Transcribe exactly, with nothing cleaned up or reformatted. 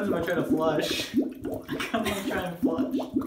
happens if I try to flush? I kinda wanna try and flush.